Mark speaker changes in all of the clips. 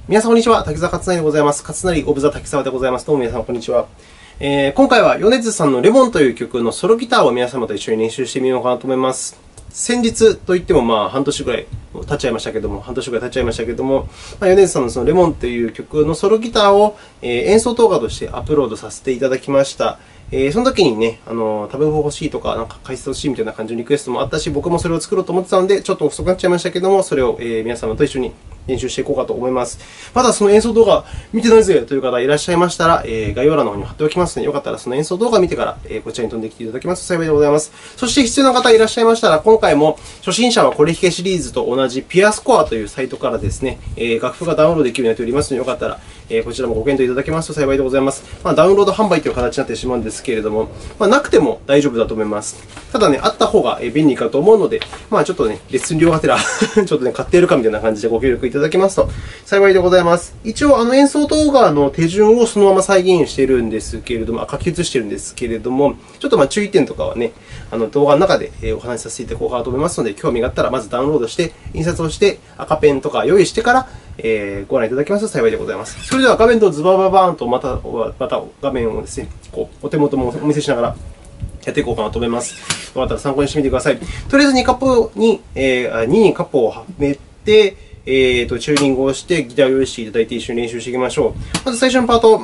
Speaker 1: 皆さん、こんにちは。滝沢勝成でございます。勝成オブザ滝沢でございます。どうも皆さん、こんにちは。今回は米津さんのレモンという曲のソロギターを皆様と一緒に練習してみようかなと思います。先日といっても半年ぐらい経っちゃいましたけども、米津さんのそのレモンという曲のソロギターを演奏動画としてアップロードさせていただきました。その時にね、食べ方欲しいとか、解説欲しいみたいな感じのリクエストもあったし、僕もそれを作ろうと思ってたので、ちょっと遅くなっちゃいましたけども、それを皆様と一緒に練習していこうかと思います。まだその演奏動画見てないぜという方いらっしゃいましたら、概要欄の方に貼っておきますので、よかったらその演奏動画を見てから、こちらに飛んできていただけますと幸いでございます。そして必要な方いらっしゃいましたら、今回も初心者はこれ弾けシリーズと同じピアスコアというサイトからですね、楽譜がダウンロードできるようになっておりますので、よかったらこちらもご検討いただけますと幸いでございます。ダウンロード販売という形になってしまうんですけれども、なくても大丈夫だと思います。ただね、あった方が便利かと思うので、ちょっとね、レッスン料がてらちょっとね、買っているかみたいな感じでご協力いただけますと幸いでございます。一応、演奏動画の手順をそのまま再現しているんですけれども、書き写しているんですけれども、ちょっと注意点とかはね、動画の中でお話しさせていただこうかなと思いますので、興味があったらまずダウンロードして、印刷をして、赤ペンとか用意してから、ご覧いただけますと幸いでございます。それでは画面とズバババーンとまた画面をですね、お手元もお見せしながらやっていこうかなと思います。よかったら参考にしてみてください。とりあえず2にカポをはめて、チューニングをしてギターを用意していただいて一緒に練習していきましょう。まず最初のパート。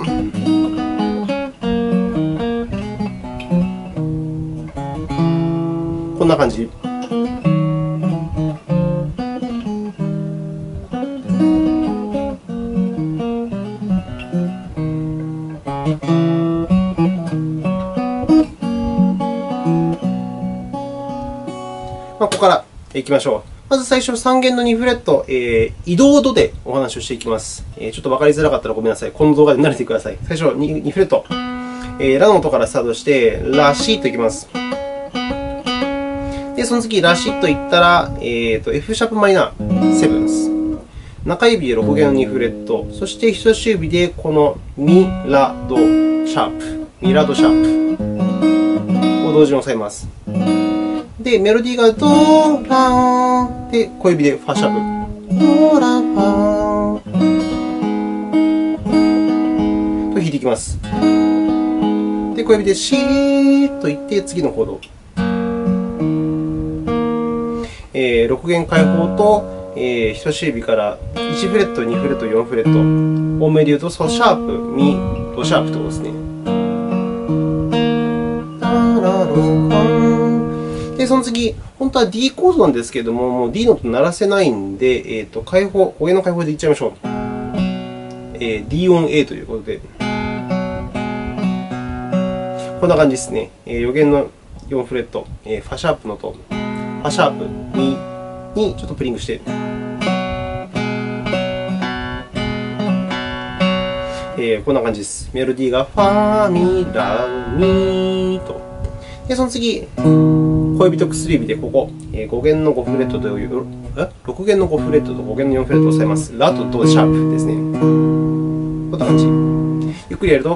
Speaker 1: こんな感じ。ここからいきましょう。まず最初、3弦の2フレット、移動度でお話をしていきます。ちょっと分かりづらかったらごめんなさい。この動画で慣れてください。最初、2フレット。ラの音からスタートして、ラシッといきます。で、その次、ラシッといったら、F シャープマイナー、セブンス。中指で6弦の2フレット。そして人差し指でこのミラドシャープ。ミラドシャープを同時に押さえます。で、メロディーがドラーで、小指でファシャープ。ドラファと弾いていきます。で、小指でシーといって、次のコード。6弦開放と、人差し指から1フレット、2フレット、4フレット。多めで言うと、ソシャープ、ミ、ドシャープということですね。で、その次、本当は D コードなんですけれども、もう D の音鳴らせないんで、5弦の開放でいっちゃいましょう。D 音 A ということで。こんな感じですね。4弦の4フレット、ファシャープの音、ファシャープ、ミにちょっとプリングして、こんな感じです。メロディーがファミラミと。で、その次、小指と薬指でここ、5弦の5フレットという、6弦の5フレットと5弦の4フレットを押さえます。ラとドシャープですね。こんな感じ。ゆっくりやると、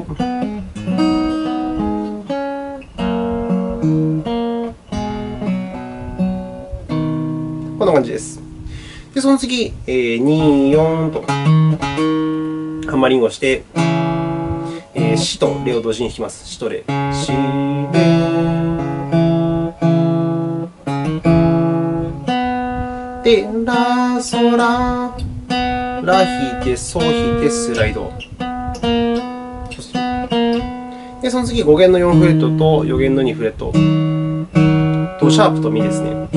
Speaker 1: こんな感じです。で、その次、2、4とハンマリングをして、シとレを同時に弾きます。シとレ。シ、レ。で、ラ、ソ、ラ、ラ弾いて、ソ弾いて、スライド。で、その次、5弦の4フレットと4弦の2フレット。ドシャープとミですね。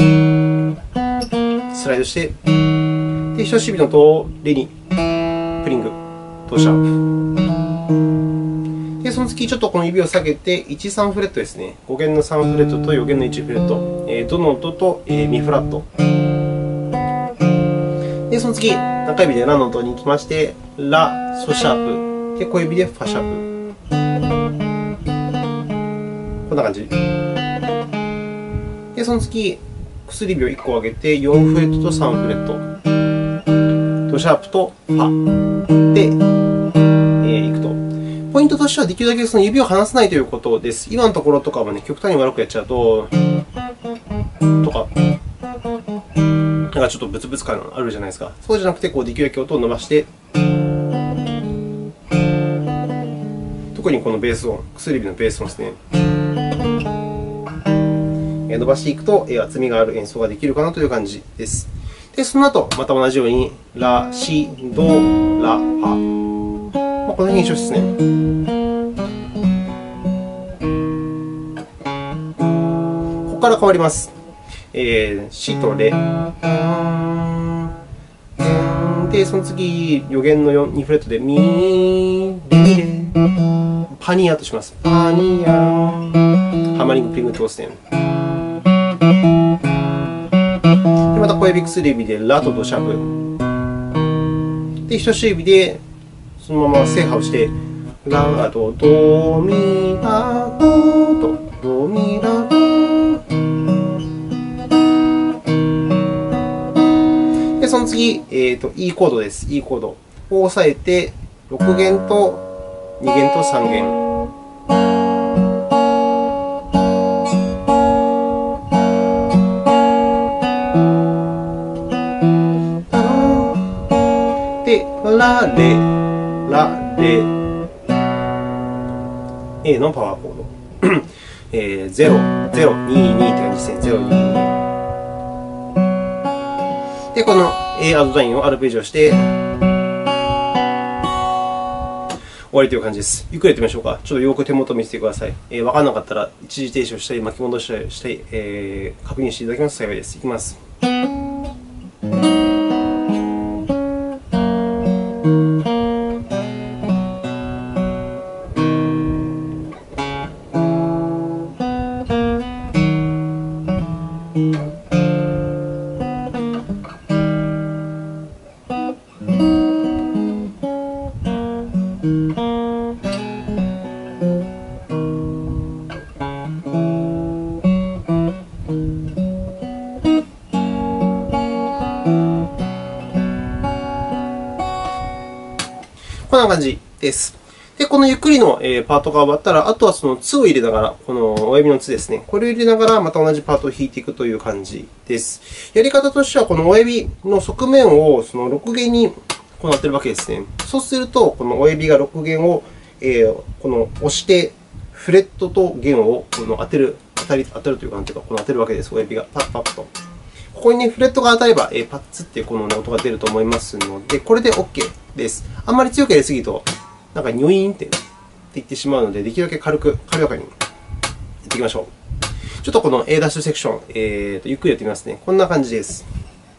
Speaker 1: スライドして、で、人差し指のとレにプリング、ドシャープ。で、その次、ちょっとこの指を下げて、1、3フレットですね。5弦の3フレットと4弦の1フレット。ドの音とミフラット。で、その次、中指でラの音に行きまして、ラ、ソシャープ。で、小指でファシャープ。こんな感じ。で、その次、薬指を1個上げて、4フレットと3フレット。ドシャープとファで、いくと。ポイントとしては、できるだけその指を離さないということです。今のところとかもね、極端に悪くやっちゃうと、とか、 なんかちょっとブツブツ感あるじゃないですか。そうじゃなくて、できるだけ音を伸ばして、特にこのベース音、薬指のベース音ですね。伸ばしていくと、厚みがある演奏ができるかなという感じです。で、その後、また同じように、ラ、シ、ド、ラ、ファ。この辺一緒ですね。ここから変わります。シとレ。で、その次、余弦の2フレットで、ミ、レ、レ。パニアとします。パニア。ハマリングピングトーステン。で、また小指薬指でラとドシャブ。で、人差し指でそのまま正波をして、ラとドミラドとドミラド。で、その次、E コードです。E コードを押さえて、6弦と2弦と3弦。で、ラ、レ、ラ、レ、A のパワーコード。0、0、2、2って感じですね。0、2、2。で、この A アドラインをアルペジオして、終わりという感じです。ゆっくりやってみましょうか。ちょっとよく手元を見せてください。わからなかったら一時停止をしたり、巻き戻したりして、確認していただけますと幸いです。いきます。こんな感じです。で、このゆっくりのパートが終わったら、あとはその2を入れながら、この親指の2ですね。これを入れながら、また同じパートを弾いていくという感じです。やり方としては、この親指の側面をその6弦にこうなっているわけですね。そうすると、この親指が6弦をこの押して、フレットと弦をこの当てるというか、この当てるわけです。親指がパッパッと。ここにね、フレットが当たれば、パッツってこの音が出ると思いますので、これで OK です。あんまり強くやりすぎると、なんかニョイーンって言ってしまうので、できるだけ軽やかにやっていきましょう。ちょっとこの A' セクション、ゆっくりやってみますね。こんな感じです。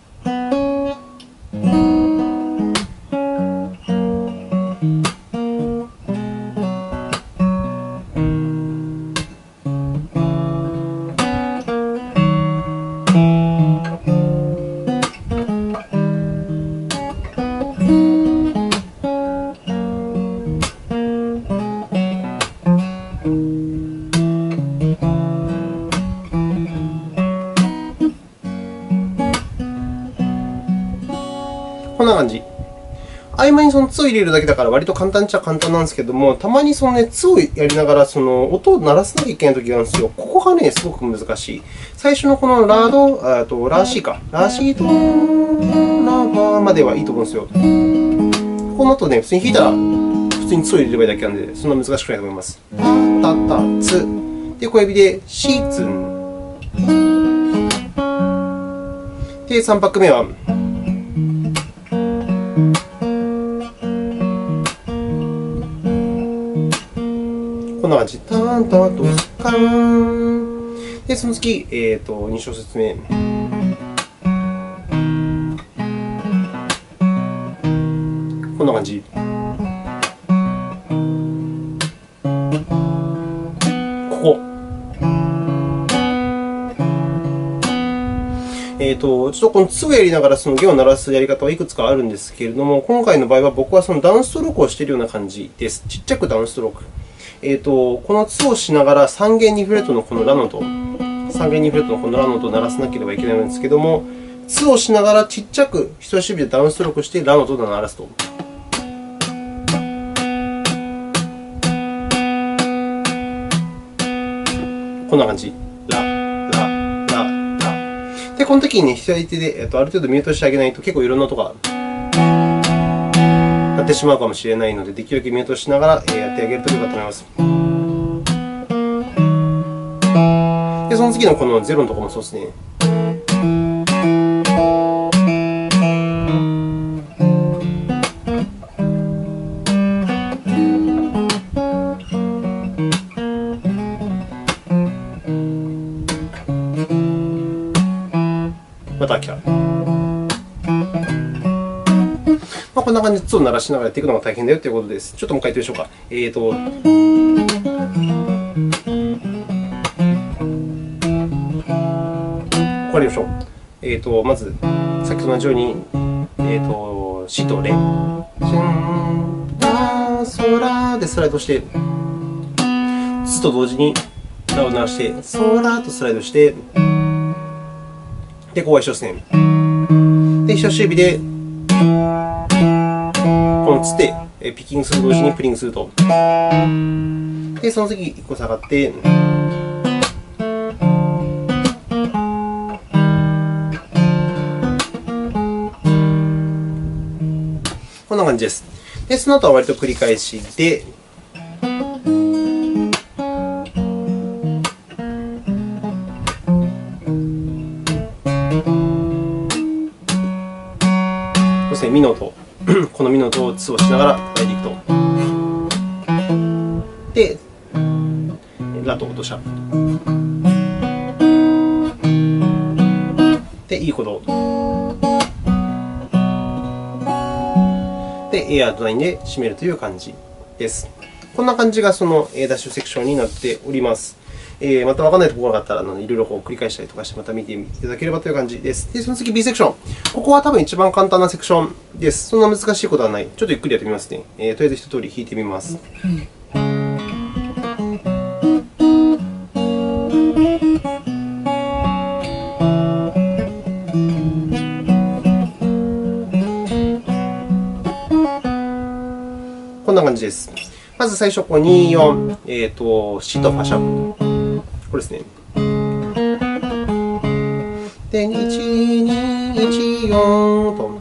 Speaker 1: こんな感じ。合間にその2を入れるだけだから、割と簡単っちゃ簡単なんですけども、たまにその、2をやりながらその音を鳴らさなきゃいけないときがあるんですよ。ここがね、すごく難しい。最初のこのラド、ラシーか。ラシド、ラバまではいいと思うんですよ。この後ね、普通に弾いたら、普通に2を入れればいいだけなので、そんな難しくないと思います。タタツ。で、小指でシーツン。で、3拍目は、こんな感じ。タンタトスカン。で、その次、2小節目。こんな感じ。ここ。ちょっとこの2をやりながらその弦を鳴らすやり方はいくつかあるんですけれども、今回の場合は僕はそのダウンストロークをしているような感じです。ちっちゃくダウンストローク。この2をしながら3弦2フレットのこのラの音、3弦2フレットのこのラの音を鳴らさなければいけないんですけれども、2をしながらちっちゃく人差し指でダウンストロークしてラの音を鳴らすと。こんな感じ。ラ、ラ、ラ、ラ。で、この時に、ね、左手で、ある程度ミュートしてあげないと、結構いろんな音が鳴ってしまうかもしれないので、できるだけミュートしながらやってあげるといいかと思います。で、その次のこの0のところもそうですね。また来た。こんな感じで、2を鳴らしながらやっていくのが大変だよということです。ちょっともう一回やってみましょうか。わかりましょう。まず、さっきと同じように、シとレ。シン、ラ、ソラでスライドして、ツと同時にラを鳴らして、ソラとスライドして、で、ここが一緒ですね。で、人差し指で、このツでピッキングすると同時にプリングすると。で、その次1個下がって、こんな感じです。で、その後は割と繰り返しで、ミの音、このミの音を2をしながら叩いていくと。で、ラと落としャープ。で、いいコード。で、エアドラインで締めるという感じです。こんな感じがその A' セクションになっております。また分からないところがあったら、いろいろ繰り返したりとかして、また見ていただければという感じです。で、その次 B セクション。ここは多分一番簡単なセクションです。そんな難しいことはない。ちょっとゆっくりやってみますね。とりあえず一通り弾いてみます。こんな感じです。まず最初、2、4、シとファシャ。これですね。で、1、2、1、4と。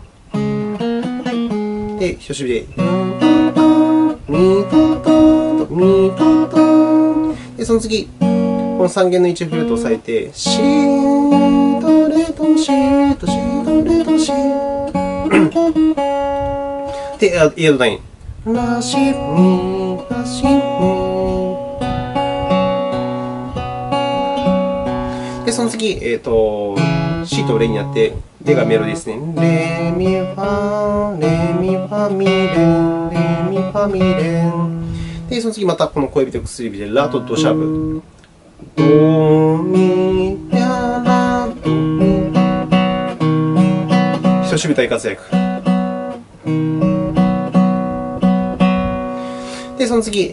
Speaker 1: で、人差し指で、ミトトと、ミトト。で、その次、この3弦の1フレットを押さえて、シドレとシとシドレとシ。で、エアドライン。ラシミ、ラシミ。で、その次、シとレになって、レがメロディですね。レミファ、レミファミレン、レミファミレン。で、その次、またこの小指と薬指でラとドシャープ。ドミ、ラ、ラ、ドミ。人差し指大活躍。で、その次、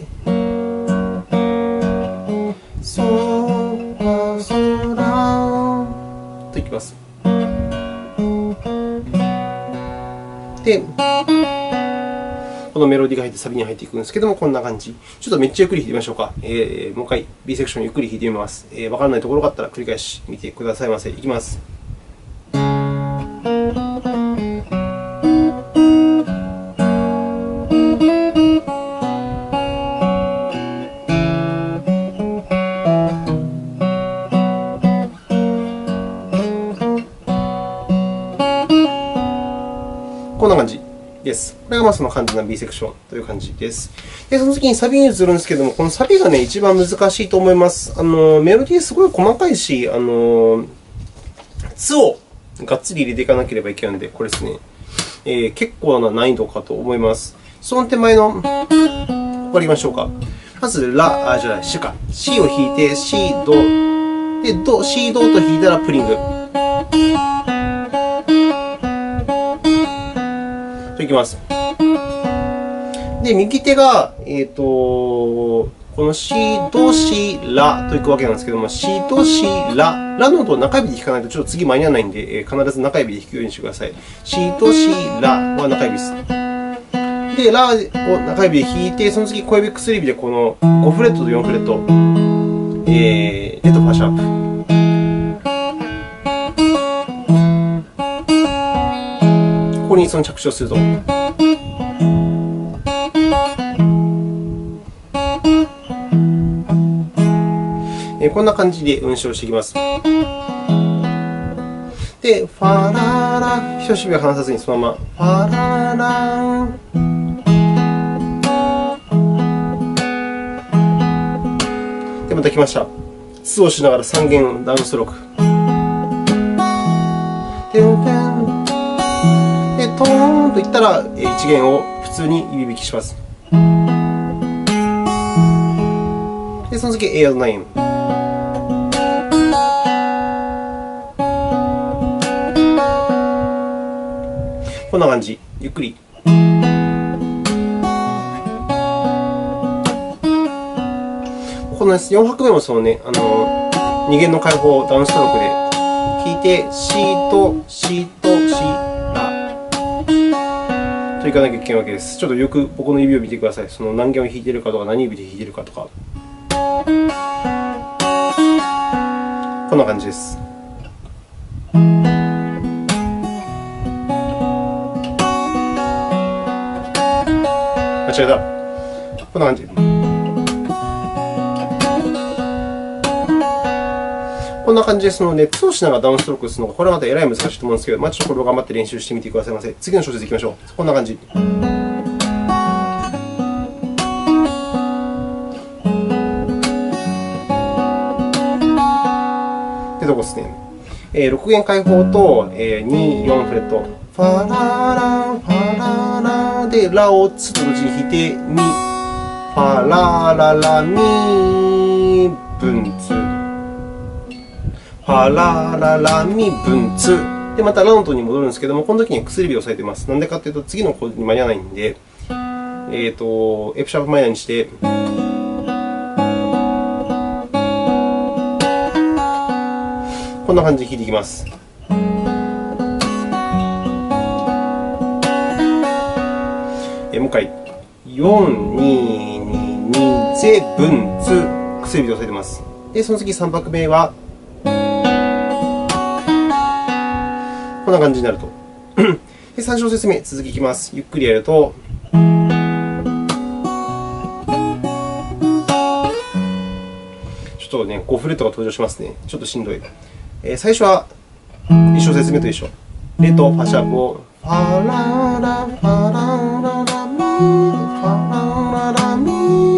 Speaker 1: ソラ、ソラといきます。で、このメロディーが入ってサビに入っていくんですけども、こんな感じ。ちょっとめっちゃゆっくり弾いてみましょうか。もう一回 B セクションゆっくり弾いてみます。わからないところがあったら繰り返し見てくださいませ。いきます。こんな感じです。これがその完全な B セクションという感じです。で、その次にサビに移るんですけども、このサビが一番難しいと思います。メロディーすごい細かいし、ツをがっつり入れていかなければいけないので、これですね。結構な難易度かと思います。その手前の、ここからいきましょうか。まず、ラ、じゃない、シか。シを弾いて、シ、ド。で、ド、シ、ドと弾いたらプリング。といきます。で、右手が、このシ、ド、シ、ラといくわけなんですけども、シ、ド、シ、ラ。ラの音を中指で弾かないとちょっと次間に合わないので、必ず中指で弾くようにしてください。シ、ド、シ、ラは中指です。で、ラを中指で弾いて、その次小指、薬指でこの5フレットと4フレット、レとファシャープ。 こにその着地をすると。こんな感じで運指をしていきます。で、ファララ、人差し指を離さずにそのまま、ファララで、また来ました。2をしながら3弦ダウンストローク。で、トーンといったら1弦を普通に指弾きします。で、その次 A の9。こんな感じ、ゆっくり。この4拍目もそのね、2弦の開放をダウンストロークで弾いて、シとシとシラといかなきゃいけないわけです。ちょっとよく僕の指を見てください。その何弦を弾いているかとか、何指で弾いているかとか。こんな感じです。間違えた。こんな感じ。こんな感じで、その2をしながらダウンストロークするのが、これはまたえらい難しいと思うんですけど、ちょっとこれを頑張って練習してみてくださいませ。次の小節いきましょう。こんな感じ。ってとこですね。6弦開放と2、4フレット。ファララ、ファララで、ラをツと同時に弾いて、ミ、ファラララ、ミ、分ツ。ファラララミ分ツで、またラのトーンに戻るんですけども、この時に薬指を押さえています。なんでかというと、次のコードに間に合わないんで、F シャープマイナーにして、こんな感じで弾いていきます。もう一回、4、2、2、2、ゼ、分ツ、薬指で押さえています。で、その次3拍目は、こんな感じになると。で、3小節目、続きいきます。ゆっくりやると、ちょっとね、5フレットが登場しますね。ちょっとしんどい。最初は1小節目と一緒。レとファシャープを、ファララ、ファラララミ、ファラララミ。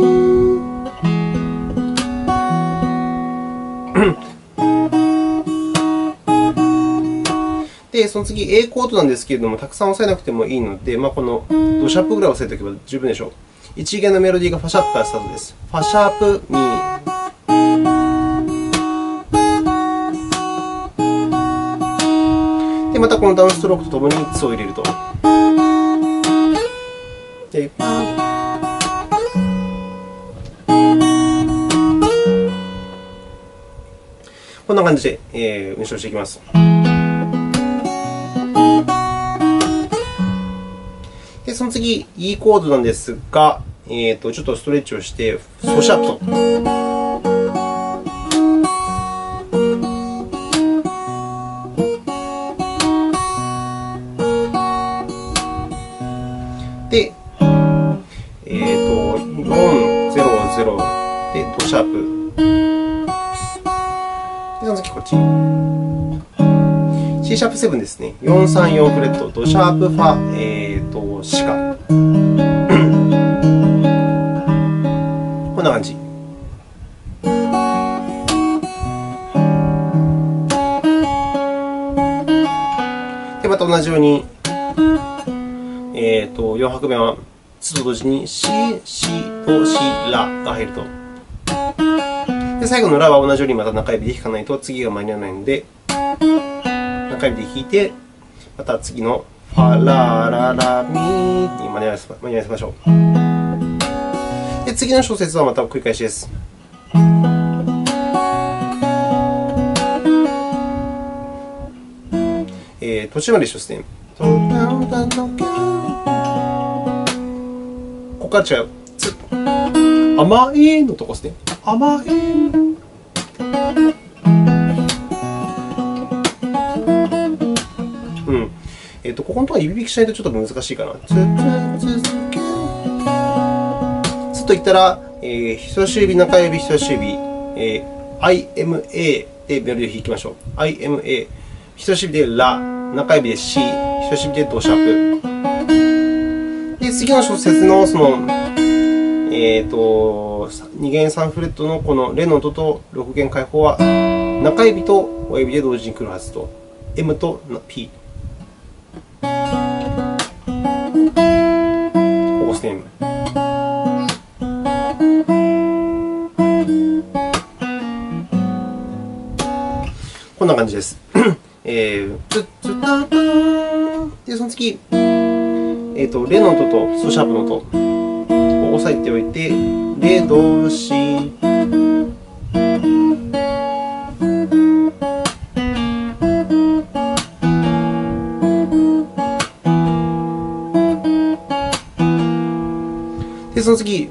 Speaker 1: で、その次、A コードなんですけれども、たくさん押さえなくてもいいので、このドシャープぐらい押さえておけば十分でしょう。1弦のメロディーがファシャープからスタートです。ファシャープ、ミ。で、またこのダウンストロークとともにツを入れると。で、こんな感じで運指をしていきます。で、その次、E コードなんですが、ちょっとストレッチをして、ソシャープと。で、4、0、0で、ドシャープ。で、その次、こっち。C シャープ7ですね。4、3、4フレット、ドシャープ、ファ、シカ。こんな感じ。で、また同じように、4拍目は、ツと同時に、シ、シとシ、ラが入ると。で、最後のラは同じようにまた中指で弾かないと次が間に合わないので、中指で弾いて、また次のファラララミに間に合わせましょう。で、次の小節はまた繰り返しです。途中まで一緒ですね。ここから違う。つ、甘いのとこですね。甘い。こここのところ指弾きしないとちょっと難しいかな。つと言ったら、人差し指、中指、人差し指、IMA でメロディを弾きましょう。IMA。人差し指でラ、中指で C、人差し指でドシャープ。で、次の小節のその、2弦3フレットのこのレの音と6弦開放は中指と親指で同時に来るはずと、M と P。ここですね。こんな感じです。で、その次、レの音とソシャープの音を押さえておいて、レ、ド、シ。で、その次、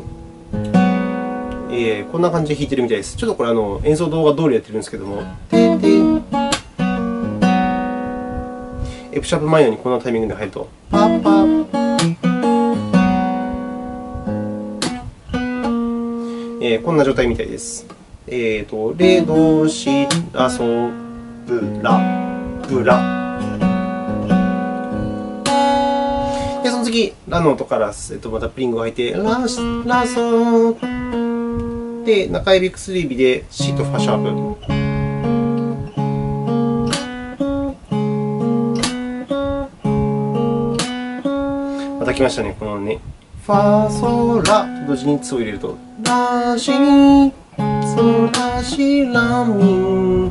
Speaker 1: こんな感じで弾いてるみたいです。ちょっとこれ演奏動画通りやってるんですけども、F シャープマイナーにこんなタイミングで入ると、パッパッ。こんな状態みたいです。レ、ド、シ、ラ、ソ、ブ、ラ、ブラ。で、その次、ラの音から、またプリングを入って、ラ、ソ。で、中指、薬指で C とファシャープ。また来ましたね、このね。ファ、ソ、ラと同時にツを入れると、ラ、シ、ソ、ラ、シ、ラ、ミン。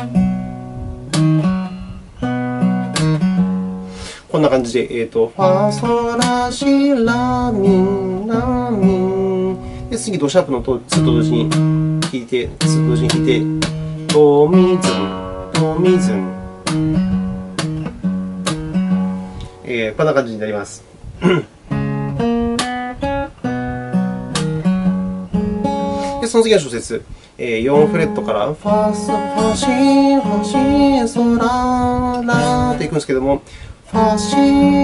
Speaker 1: こんな感じで、ファ、ソ、ラ、シ、ラ、ミン、ラ、ミン。で、次、ドシャープの音、ツと同時に弾いて、ツと同時に弾いて、ド、ミ、ズン、ド、ミ、ズン。こんな感じになります。で、その次の小節、4フレットからファ、ソ、ファ、シ、ファ、シ、ソ、ラ、ラといくんですけども、ファ、シ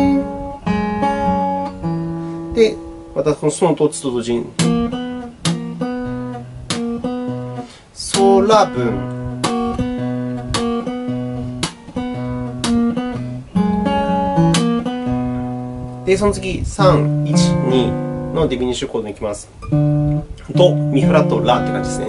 Speaker 1: で、またこのソの音、ツと同時に、ソ、ラ、ブン。で、その次、3、1、2のディミニッシュコードに行きます。ド、ミフラット、ラって感じですね。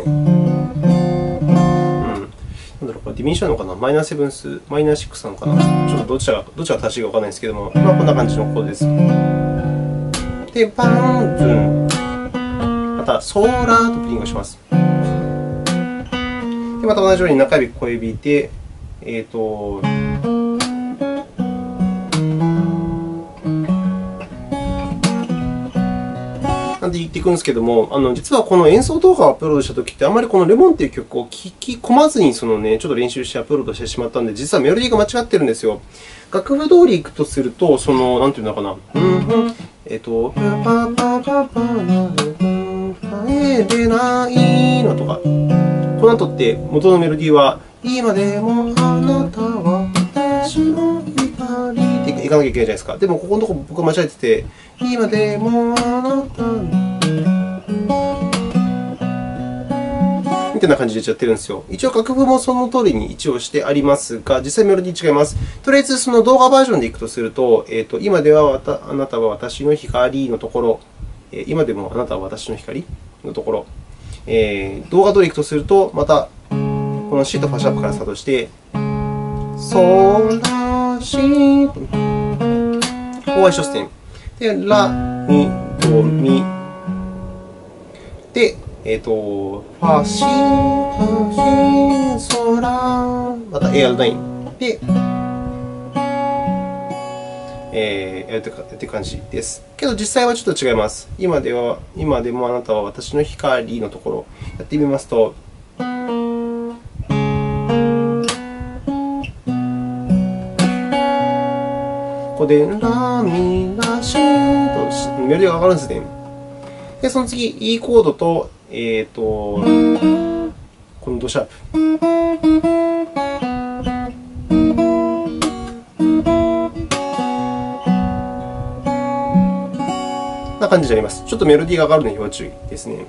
Speaker 1: なんだろう、これディミニッシュなのかな、マイナーセブンス、マイナーシックスなのかな、ちょっとどっちが正しいかわかんないですけども、こんな感じのコードです。で、バン、ズン。また、ソーラーとプリングをします。で、また同じように中指、小指で、なんて言っていくんですけども、実はこの演奏動画をアップロードしたときって、あまりこのレモンという曲を聴き込まずにちょっと練習してアップロードしてしまったので、実はメロディーが間違ってるんですよ。楽譜通りいくとすると、なんていうのかな、パパパパでないのとか、この後って元のメロディーは、今でもあなたは私の光っていかなきゃいけないじゃないですか。でも、ここのところ僕は間違えてて、今でもあなたみたいな感じでやっちゃってるんですよ。一応、楽譜もその通りに一応してありますが、実際メロディー違います。とりあえず、その動画バージョンでいくとすると、今ではあなたは私の光のところ、今でもあなたは私の光のところ、動画通りいくとすると、またこの C とファシャープからスタートして、ソ、ラ、シ、ここは一緒ですね。で、ラ、ミ、ド、ミ。で、ファ、シ、ファ、シ、ソ、ラ、また AR9。で、やっていく感じです。けど、実際はちょっと違います。今でもあなたは私の光のところ、やってみますと、ここで、ラ、ミ、ラ、シとメロディーが上がるんですね。で、その次、E コードと、このドシャープ。 な感じになります。ちょっとメロディーが上がるのに要注意ですね。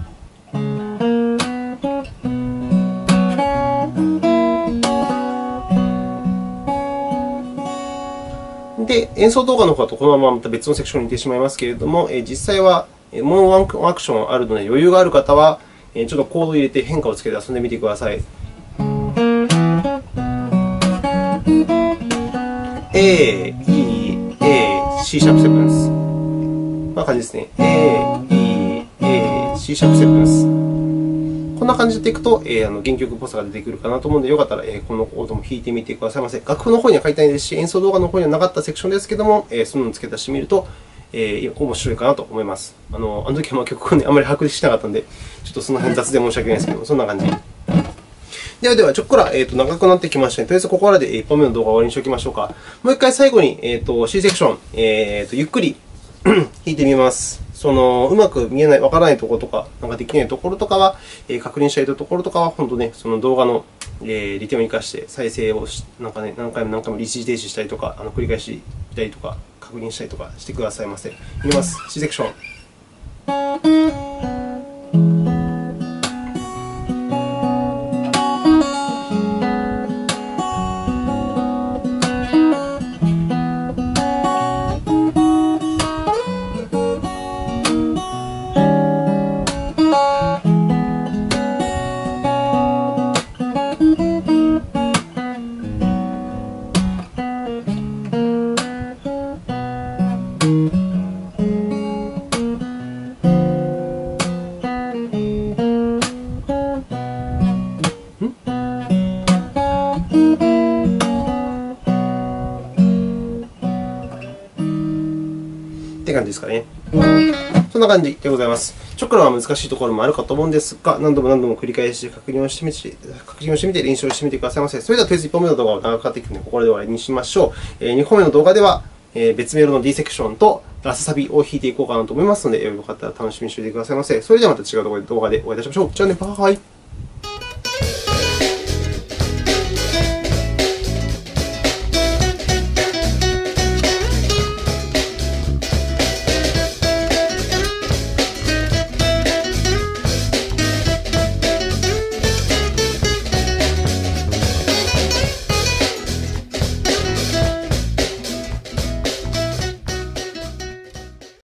Speaker 1: で、演奏動画の方だとこのまままた別のセクションに行ってしまいますけれども、実際はもうワンアクションあるので余裕がある方は、ちょっとコードを入れて変化をつけて遊んでみてください。A、E、A、C シャープセブンス。こんな感じですね。A、E、A、C シャープセブンス。こんな感じでいくと、原曲っぽさが出てくるかなと思うので、よかったらこのコードも弾いてみてくださいませ。楽譜の方には書いてないですし、演奏動画の方にはなかったセクションですけども、そういうのを付け足してみると、面白いかなと思います。あの時は曲をあまり把握しなかったので、ちょっとその辺雑で申し訳ないですけども、そんな感じ。では、ちょっくら長くなってきましたので、とりあえずここらで1本目の動画を終わりにしておきましょうか。もう一回最後にC セクション、ゆっくり弾いてみます。うまく見えない、わからないところとか、できないところとかは、確認したいところとかは、本当ね、その動画の利点を生かして再生を何回も一時停止したりとか、繰り返し見たりとか、確認したりとかしてくださいませ。いきます。C セクション。って感じですかね。そんな感じでございます。ちょっくらは難しいところもあるかと思うんですが、何度も繰り返し確認をしてみて練習をしてみてくださいませ。それでは、とりあえず1本目の動画は長くなってきているので、ここで終わりにしましょう。2本目の動画では、別メロの D セクションとラスサビを弾いていこうかなと思いますので、よかったら楽しみにしておいてくださいませ。それではまた違う動画でお会いいたしましょう。じゃあね、バイバイ。